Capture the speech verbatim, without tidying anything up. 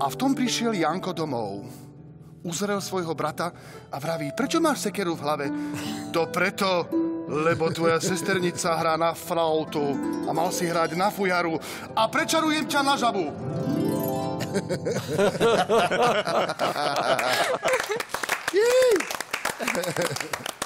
A v tom prišiel Janko domov. Uzrel svojho brata a vraví, prečo máš sekeru v hlave? To preto, lebo tvoja sesternica hrá na flautu a mal si hrať na fujaru a prečarujem ťa na žabu. Jej!